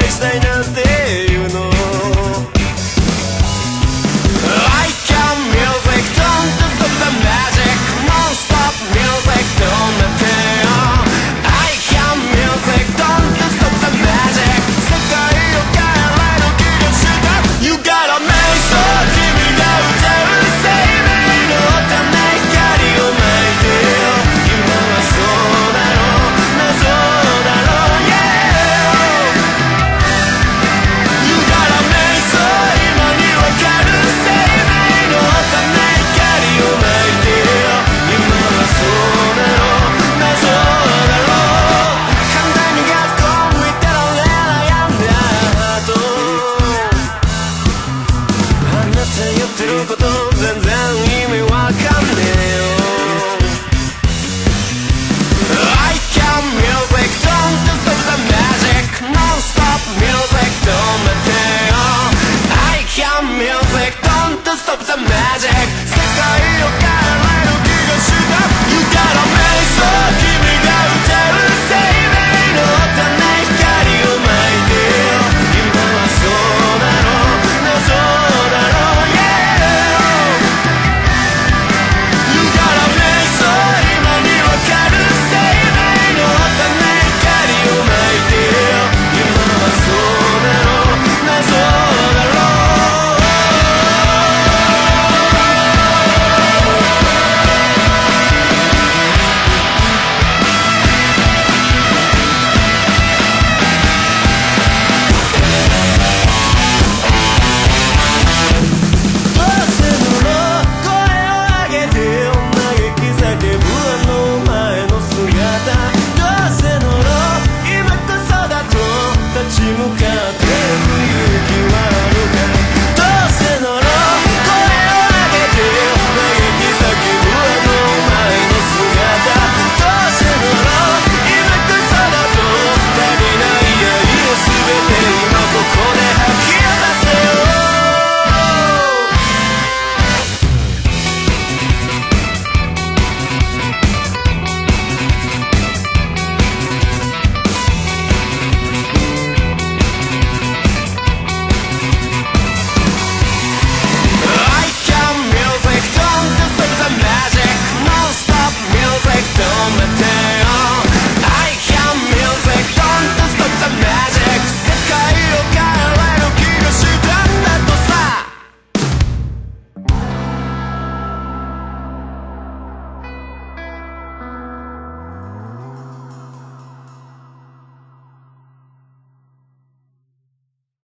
したいなんて言うの。 I can music, don't stop the magic, non-stop music, don't let it on. I can music, don't stop the magic, 世界を変えないの気がした。 You gotta make so 君が歌う生命のため光を巻いてよ。今はそうだろう、謎だろう、yeah. You gotta make so 今にわかる生命のため光を巻いてよ。今はそうだろう、謎だろう。簡単に学校向いてられないんだハート。あなた言ってること全然意味